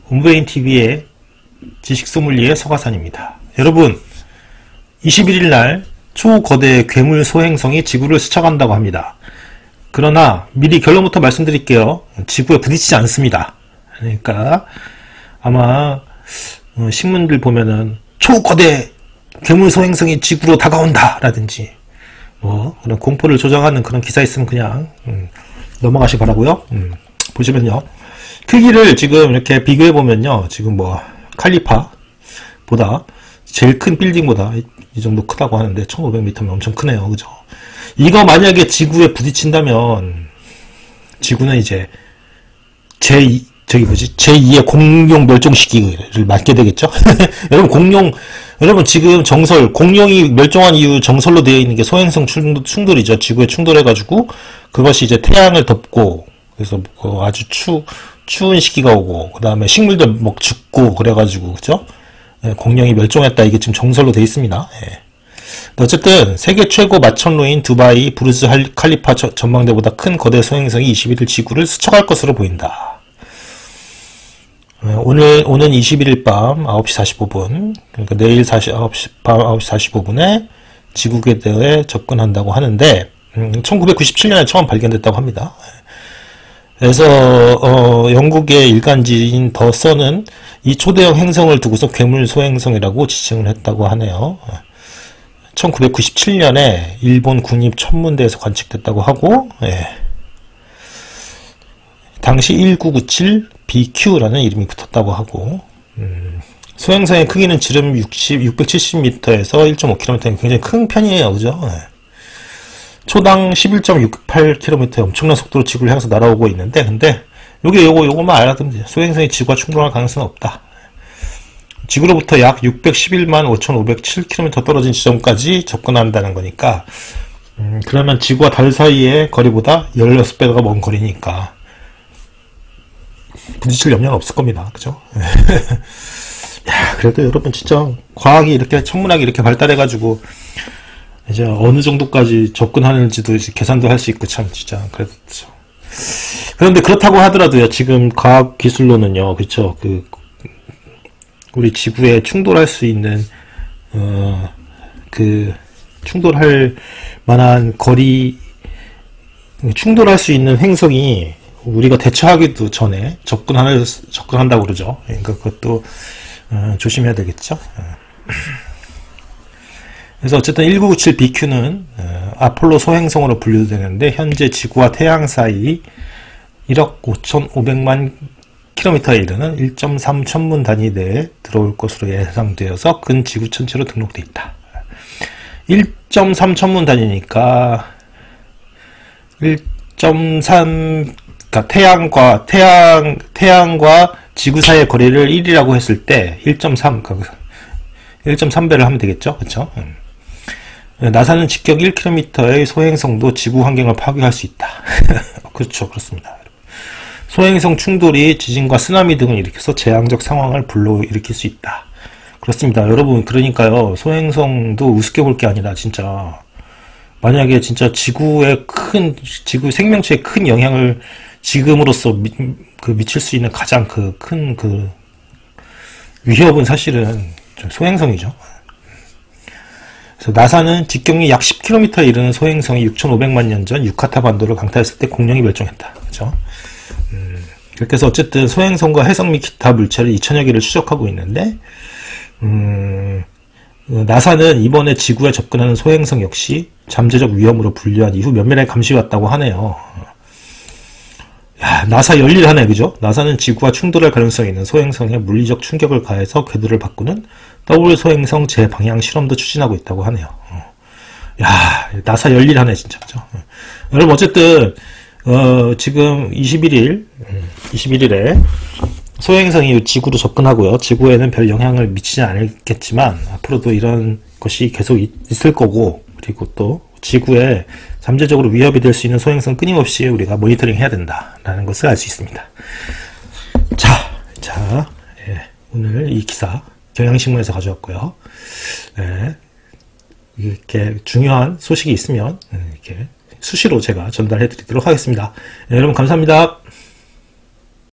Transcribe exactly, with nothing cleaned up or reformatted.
온브레인티비의 지식소믈리에 서가산입니다. 여러분, 이십일 일 날 초거대 괴물 소행성이 지구를 스쳐간다고 합니다. 그러나 미리 결론부터 말씀드릴게요. 지구에 부딪히지 않습니다. 그러니까 아마 신문들 보면은 초거대 괴물 소행성이 지구로 다가온다 라든지 뭐 그런 공포를 조장하는 그런 기사 있으면 그냥 음, 넘어가시 바라고요. 음, 보시면요, 크기를 지금 이렇게 비교해 보면요, 지금 뭐 칼리파 보다 제일 큰 빌딩보다 이 정도 크다고 하는데 천오백 미터면 엄청 크네요. 그죠? 이거 만약에 지구에 부딪힌다면 지구는 이제 제이 저기 뭐지 제이의 공룡 멸종 시기를 맞게 되겠죠? 여러분, 공룡, 여러분 지금 정설, 공룡이 멸종한 이유 정설로 되어 있는 게 소행성 충돌이죠. 지구에 충돌해가지고 그것이 이제 태양을 덮고, 그래서 그 아주 추 추운 시기가 오고, 그 다음에 식물들 뭐 죽고 그래가지고, 그죠? 예, 공룡이 멸종했다, 이게 지금 정설로 되어 있습니다. 예. 어쨌든 세계 최고 마천루인 두바이 부르즈 칼리파 전망대보다 큰 거대 소행성이 이십일 일 지구를 스쳐갈 것으로 보인다. 오늘, 오는 이십일 일 밤 아홉 시 사십오 분, 그러니까 내일 아홉 시, 밤 아홉 시 사십오 분에 지구궤도에 접근한다고 하는데, 음, 천구백구십칠 년에 처음 발견됐다고 합니다. 그래서, 어, 영국의 일간지인 더 선은 이 초대형 행성을 두고서 괴물 소행성이라고 지칭을 했다고 하네요. 천구백구십칠 년에 일본 국립천문대에서 관측됐다고 하고, 예. 당시 천구백구십칠 비큐라는 이름이 붙었다고 하고, 음, 소행성의 크기는 지름 육백칠십 미터에서 일 점 오 킬로미터, 굉장히 큰 편이에요. 그죠? 네. 초당 십일 점 육팔 킬로미터의 엄청난 속도로 지구를 향해서 날아오고 있는데, 근데 요게 요거 요거만 알아두면 돼요. 소행성이 지구와 충돌할 가능성은 없다. 지구로부터 약 육백십일만 오천오백칠 킬로미터 떨어진 지점까지 접근한다는 거니까, 음, 그러면 지구와 달 사이의 거리보다 십육 배가 먼 거리니까 부딪힐 염려는 없을 겁니다. 그죠? 야, 그래도 여러분 진짜 과학이 이렇게, 천문학이 이렇게 발달해가지고 이제 어느 정도까지 접근하는지도 이제 계산도 할 수 있고, 참 진짜 그래도. 그런데 그렇다고 하더라도요, 지금 과학 기술로는요, 그렇죠, 그 우리 지구에 충돌할 수 있는 어 그 충돌할 만한 거리, 충돌할 수 있는 행성이 우리가 대처하기도 전에 접근하는, 접근한다고 그러죠. 그러니까 그것도 어, 조심해야 되겠죠. 그래서 어쨌든 천구백구십칠 비큐는 어, 아폴로 소행성으로 분류되는데, 현재 지구와 태양 사이 일억 오천오백만 킬로미터에 이르는 일 점 삼 천문 단위 내에 들어올 것으로 예상되어서 근 지구 전체로 등록되어 있다. 일 점 삼 천문 단위니까 일 점 삼, 그러니까 태양과 태양 태양과 지구 사이의 거리를 일이라고 했을 때 일 점 삼, 그러니까 일 점 삼 배를 하면 되겠죠, 그렇죠? 음. 나사는 직격 일 킬로미터의 소행성도 지구 환경을 파괴할 수 있다. 그렇죠, 그렇습니다. 소행성 충돌이 지진과 쓰나미 등을 일으켜서 재앙적 상황을 불러일으킬 수 있다. 그렇습니다, 여러분. 그러니까요, 소행성도 우습게 볼 게 아니라 진짜 만약에 진짜 지구에 큰, 지구 생명체에 큰 영향을 지금으로서 미, 그 미칠 수 있는 가장 그 큰 그 위협은 사실은 소행성이죠. 그래서 나사는 직경이 약 십 킬로미터에 이르는 소행성이 육천오백만 년 전 유카타 반도를 강타했을 때 공룡이 멸종했다. 그렇죠? 음, 그렇게 해서 어쨌든 소행성과 해성 및 기타 물체를 이천여 개를 추적하고 있는데, 음, 나사는 이번에 지구에 접근하는 소행성 역시 잠재적 위험으로 분류한 이후 면밀하게 감시해왔다고 하네요. 야, 나사 열일하네, 그죠? 나사는 지구와 충돌할 가능성이 있는 소행성에 물리적 충격을 가해서 궤도를 바꾸는 더블 소행성 재방향 실험도 추진하고 있다고 하네요. 야, 나사 열일하네, 진짜. 그죠? 여러분, 어쨌든, 어, 지금 이십일 일, 이십일 일에 소행성이 지구로 접근하고요. 지구에는 별 영향을 미치지 않겠지만, 앞으로도 이런 것이 계속 있을 거고, 그리고 또 지구에 잠재적으로 위협이 될 수 있는 소행성 끊임없이 우리가 모니터링 해야 된다라는 것을 알 수 있습니다. 자, 자, 예, 오늘 이 기사 경향신문에서 가져왔고요. 예, 이렇게 중요한 소식이 있으면 이렇게 수시로 제가 전달해 드리도록 하겠습니다. 예, 여러분 감사합니다.